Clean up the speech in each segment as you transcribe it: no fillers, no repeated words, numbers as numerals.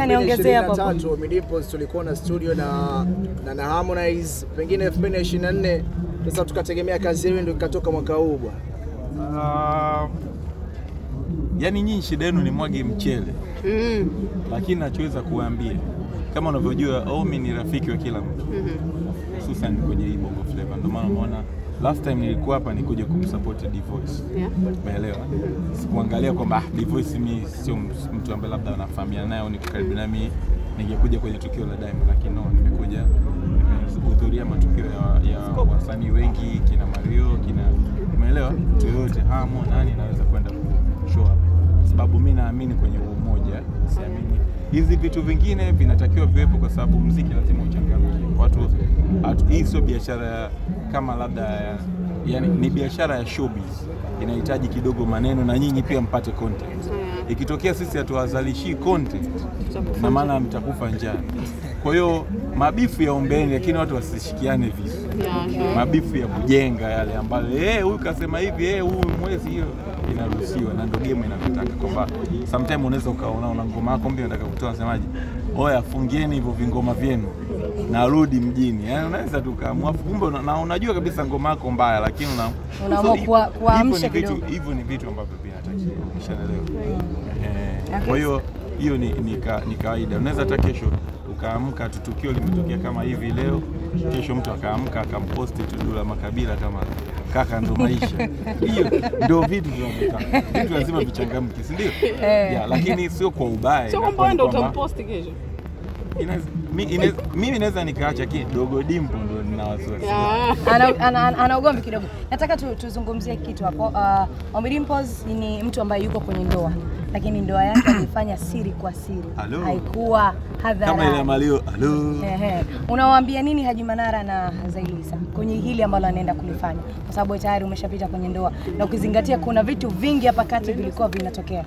Nataka niongezee hapo. 2023 Dimpoz tulikuwa na studio na Harmonize, pengine 2024 sasa tukategemea kazi hiyo ndio ikatoka mwaka huu bwana. Yani nyinyi shida yenu ni mwage mchele. Lakini nachoweza kuambia kama unavyojua Ommy ni rafiki wa kila mtu. Hususan kwenye hii Bongo Flava. Ndio maana umeona last time nilikuwa hapa nikuja kumsupport Dimpoz. Umeelewa? Sikuangalia kwamba Dimpoz mimi sio mtu ambaye labda anafahamiana naye au niko karibu na mimi ningekuja kwenye tukio la Diamond, lakini no, nimekuja kuhudhuria matukio ya wasanii wengi, kina Mario, kina umeelewa? Mtu yote Hamo nani naweza kwenda show up. Sababu mimi naamini kwenye umoja, siamini hizi vitu vingine vinatakiwa viwepo kwa sababu muziki lazima uchangamke. Watu hii sio biashara kama labda yani ni biashara ya showbiz. Inahitaji kidogo maneno na nyinyi pia mpate content. Ikitokea sisi hatuwazalishi content na maana mtakufa njaa. Kwa hiyo mabifu ya ombeni lakini watu wasishikiane visu. Mabifu ya kujenga yale ambayo huyu kasema hivi huyu mwezi hiyo inaruhusiwa na ndio game inataka kwamba sometimes unaweza ukaona ngoma yako mbio unataka kutoa unasemaje oya fungieni hivyo vingoma vyenu narudi mjini. Yani unaweza tukaamua kumbe na unajua kabisa ngoma yako mbaya lakini unaamua kuamsha kidogo. Hivyo ni vitu ambavyo pia natakiwa umeshaelewa. Kwa hiyo hiyo ni kawaida. Unaweza hata kesho ukaamka tukio limetokea kama hivi leo, kesho mtu akaamka akamposti Dulla Makabila kama kaka ndo maisha. Hiyo ndio vitu tunataka. Vitu lazima vichangamke, si ndio? Lakini sio kwa ubaya. Sio kwamba ndio utamposti kesho. Mimi naweza nikaacha kidogo Dimpo ndo nina wasiwasi. Ana ugomvi kidogo. Nataka tuzungumzie kitu hapo. Ommy Dimpoz ni mtu ambaye yuko kwenye ndoa. Lakini ndoa yake alifanya siri kwa siri. Haikuwa hadharani. Kama ile Malio, Unawaambia nini Haji Manara na Zaiylissa kwenye hili ambalo anaenda kulifanya? Kwa sababu tayari umeshapita kwenye ndoa na ukizingatia kuna vitu vingi hapa kati vilikuwa vinatokea.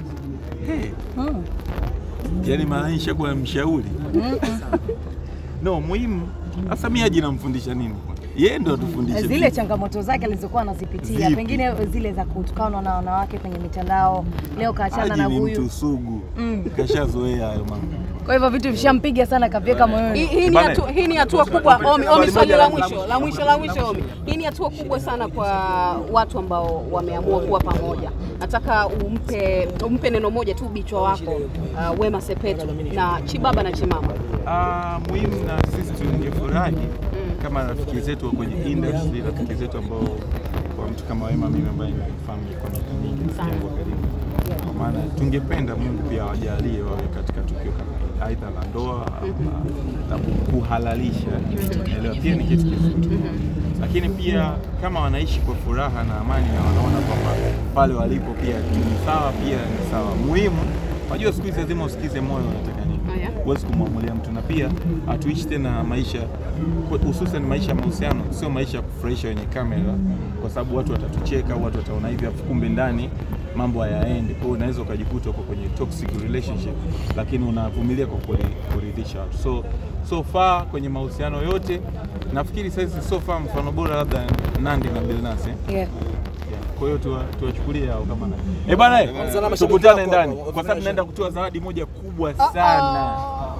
Yaani maanisha kwa mshauri. No, muhimu. Sasa mimi Haji namfundisha nini? Yeye ndo atufundishe zile changamoto zake alizokuwa anazipitia, pengine zile za kutukana na wanawake kwenye mitandao. Leo kaachana na huyu mtu Sugu. Kashazoea hayo mambo. Kwa hivyo vitu vishampiga sana kaviweka moyoni. Hii ni hatua kubwa Ommy, swali la mwisho Ommy. Hii ni hatua kubwa sana kwa watu ambao wameamua kuwa pamoja. Nataka umpe neno moja tu bichwa wako Wema Sepetu na Chibaba na Chimama. Muhimu na sisi tungefurahi kama rafiki zetu kwenye industry, rafiki zetu ambao kwa mtu kama Wema mimi ambaye nimefahamu kwa miaka mingi sana karibu. Kwa maana tungependa Mungu pia awajalie wawe katika tukio kama aidha la ndoa na kuhalalisha, unaelewa, pia ni kitu kizuri. Lakini pia kama wanaishi kwa furaha na amani na wanaona kwamba pale walipo pia ni sawa, pia ni sawa. Muhimu, unajua siku hizi lazima usikize moyo unataka nini. Huwezi kumwamulia mtu, na pia hatuishi tena maisha hususan maisha ya mahusiano, sio maisha ya kufurahisha wenye kamera, kwa sababu watu watatucheka, watu wataona hivi afu kumbe ndani mambo hayaendi. Kwa hiyo unaweza ukajikuta uko kwenye toxic relationship lakini unavumilia kwa kuridhisha watu. So far kwenye mahusiano yote nafikiri sasa so far mfano bora labda Nandi na Bilnas. Kwa hiyo tuwachukulie hao kama nani. Bwana tukutane ndani kwa sababu tunaenda kutoa zawadi moja kubwa sana.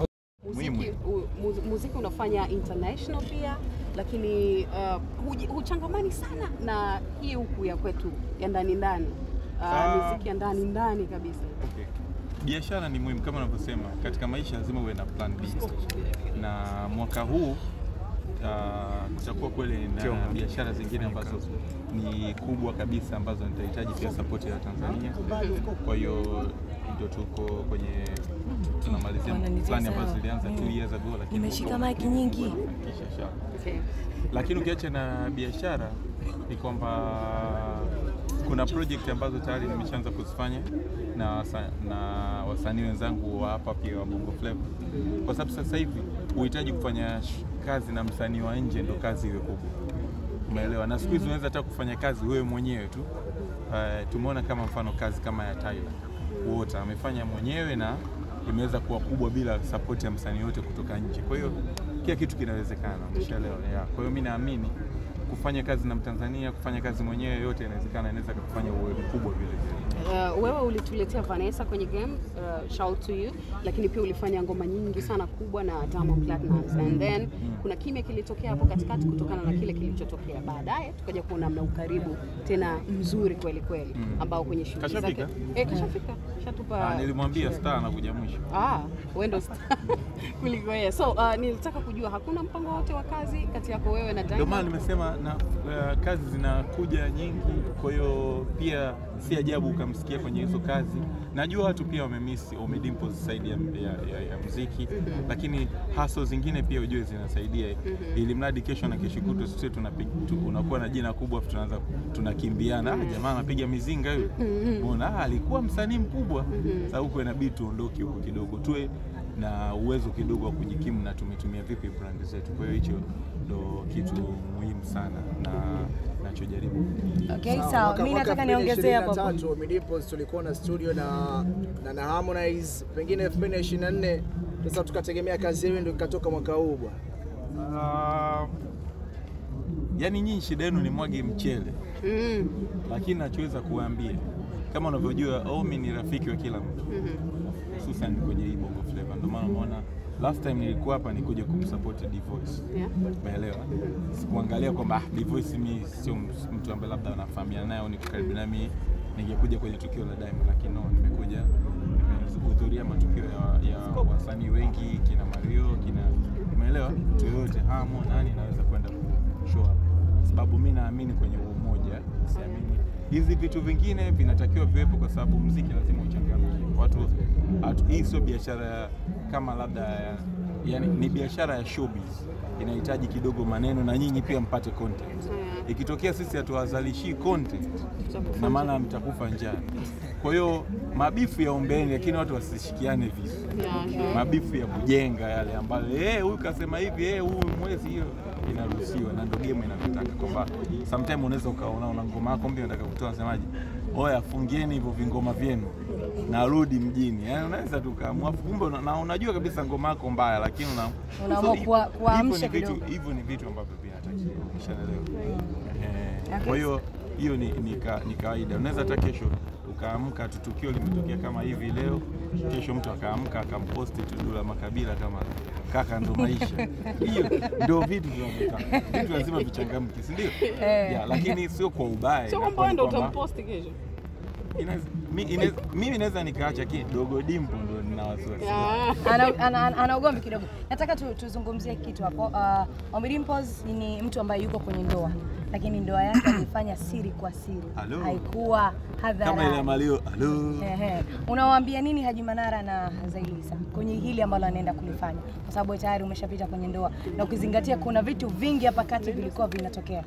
Muziki unafanya international pia, lakini huchangamani sana na hii huku ya kwetu ya ndani muziki ya ndani kabisa. Biashara ni muhimu kama unavyosema, katika maisha lazima uwe na plan B. Na mwaka huu kutakuwa kweli na biashara zingine ambazo ni kubwa kabisa ambazo nitahitaji pia support ya Tanzania. Kwa hiyo ndio tuko kwenye tunamalizia plan ambazo zilianza 2 years ago, lakini nimeshika mic nyingi. Lakini ukiacha na biashara ni kwamba kuna project ambazo tayari nimeshaanza kuzifanya na wasanii wenzangu wa hapa pia wa Bongo Flava. Kwa sababu sasa hivi uhitaji kufanya kazi na msanii wa nje ndio kazi iwe kubwa. Umeelewa? Na siku hizi unaweza hata kufanya kazi wewe mwenyewe tu. Tumeona kama mfano kazi kama ya Tyler wote amefanya mwenyewe na imeweza kuwa kubwa bila support ya msanii yote kutoka nje. Kwa hiyo kila kitu kinawezekana, umeshaelewa. Kwa hiyo mimi naamini kufanya kazi na Mtanzania, kufanya kazi mwenyewe yote inawezekana, inaweza kufanya uwe mkubwa vile vile. wewe ulituletea Vanessa kwenye game, shout to you, lakini pia ulifanya ngoma nyingi sana kubwa na Diamond Platnumz, and then kuna kimya kilitokea hapo katikati kutokana na kile kilichotokea. Baadaye tukaja kuona mna ukaribu tena mzuri kweli kweli ambao kwenye shughuli zake kashafika. Shatupa nilimwambia star anakuja mwisho. Wewe ndo star kuliko yeye. So nilitaka kujua hakuna mpango wote wa kazi kati yako wewe na Diamond? Ndio maana nimesema na kazi zinakuja nyingi, kwa hiyo pia si ajabu ukamsikia kwenye hizo kazi. Najua watu pia wamemiss Ommy Dimpoz side ya muziki, lakini hustle zingine pia ujue zinasaidia, ili mradi kesho na kesho kutwa sisi unakuwa na jina kubwa, tunaanza tunakimbiana, jamaa anapiga mizinga yule, unaona alikuwa msanii mkubwa. Sasa huko inabidi tuondoke huko kidogo, tuwe na uwezo kidogo wa kujikimu na tumetumia vipi brand zetu. Kwa hiyo hicho ndo kitu muhimu sana na nachojaribu. Okay, sawa. Mimi nataka niongezee hapo. Ommy Dimpoz tulikuwa na studio na Harmonize, pengine 2024 sasa tukategemea kazi hiyo ndio ikatoka mwaka huu bwana. Yani nyinyi shida yenu ni mwage mchele. Lakini nachoweza kuambia kama unavyojua Ommy ni rafiki wa kila mtu. Hususan kwenye hii bongo flavor. Ndio maana umeona last time nilikuwa hapa nikuja kumsupport Dimpoz. Umeelewa? Sikuangalia kwamba Dimpoz mimi sio mtu ambaye labda anafahamiana naye au niko karibu nami ningekuja kwenye tukio la Diamond, lakini no, nimekuja kuhudhuria matukio ya wasanii wengi, kina Mario, umeelewa? Mtu yote hamo nani naweza kwenda show up. Sababu mimi naamini kwenye umoja, siamini hizi vitu vingine vinatakiwa viwepo kwa sababu muziki lazima uchangamke. Hii sio biashara kama labda yani ni biashara ya showbiz. Inahitaji kidogo maneno na nyinyi pia mpate content. Ikitokea sisi hatuwazalishi content na maana mtakufa njaa. Kwa hiyo mabifu ya ombeni, lakini watu wasishikiane visu. Mabifu ya kujenga yale ambayo huyu kasema hivi, huyu mwezi, hiyo inaruhusiwa na ndio game inataka kwamba sometimes unaweza ukaona una ngoma yako mbio unataka kutoa, unasemaje, oya fungieni hivyo vingoma vyenu narudi mjini. Yani unaweza tu kaamua kumbe na unajua kabisa ngoma yako mbaya, lakini unaamua kuamsha kidogo. Hivyo ni vitu ambavyo pia natakiwa ushaelewa. Kwa hiyo hiyo ni kawaida. Unaweza hata kesho ukaamka tu tukio limetokea kama hivi leo, kesho mtu akaamka akamposti tu Dulla Makabila kama kaka ndo maisha. Hiyo ndio vitu tunavyotaka. Vitu lazima vichangamke, si ndio? Lakini sio kwa ubaya. Sio kwamba ndio utamposti kesho. Mimi naweza nikaacha kidogo Dimpo ndo nina wasiwasi. Ana ugomvi kidogo. Nataka tuzungumzie kitu hapo. Ommy Dimpoz ni mtu ambaye yuko kwenye ndoa, lakini ndoa yake alifanya siri kwa siri. Haikuwa hadharani. Kama ile Malio, Unawaambia nini Haji Manara na Zaiylissa kwenye hili ambalo anaenda kulifanya? Kwa sababu tayari umeshapita kwenye ndoa na ukizingatia kuna vitu vingi hapa kati vilikuwa vinatokea.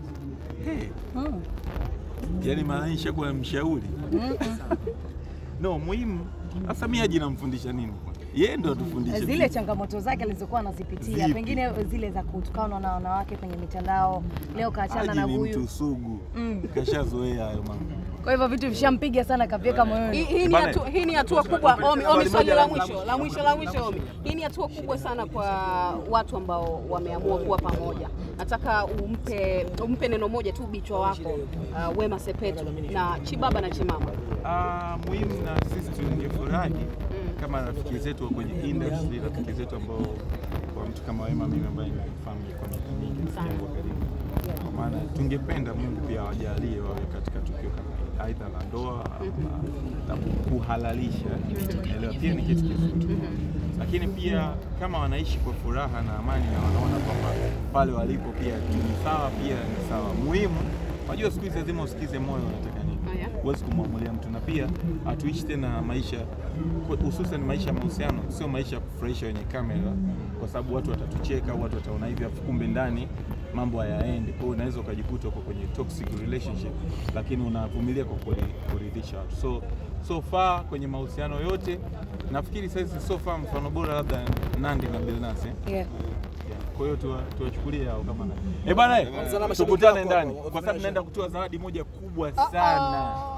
Yaani maanisha kwa mshauri. No, muhimu. Sasa mimi Haji namfundisha nini? Yeye ndo atufundishe zile changamoto zake alizokuwa anazipitia, pengine zile za kutukana na wanawake kwenye mitandao. Leo kaachana na huyu. Haji ni mtu sugu. Kashazoea hayo mambo. Kwa hivyo vitu vishampiga sana kaviweka moyoni. Hii ni hatua kubwa. Ommy, swali la mwisho Ommy. Hii ni hatua kubwa sana kwa watu ambao wameamua kuwa pamoja. Nataka umpe neno moja tu bichwa wako, Wema Sepetu na Chibaba na Chimama. Muhimu na sisi tungefurahi kama rafiki zetu kwenye industry, rafiki zetu ambao kwa mtu kama Wema, mimi ambaye nimefahamu kwa miaka mingi sana kwa karibu. Kwa maana tungependa Mungu pia awajalie wawe katika tukio kama aidha la ndoa na kuhalalisha, unaelewa, pia ni kitu kizuri. Lakini pia kama wanaishi kwa furaha na amani na wanaona kwamba pale walipo pia ni sawa, pia ni sawa. Muhimu, unajua siku hizi lazima usikize moyo unataka nini. Huwezi kumwamulia mtu, na pia hatuishi tena maisha, hususan maisha ya mahusiano, sio maisha ya kufurahisha wenye kamera, kwa sababu watu watatucheka, watu wataona hivi, kumbe ndani mambo hayaendi. Kwa hiyo unaweza ukajikuta uko kwenye toxic relationship, lakini unavumilia kwa kuridhisha watu. So far kwenye mahusiano yote nafikiri sasa so far mfano bora labda Nandi na Bilnas. Kwa hiyo tuwachukulie hao kama bana, tukutane ndani kwa sababu tunaenda kutoa zawadi moja kubwa sana.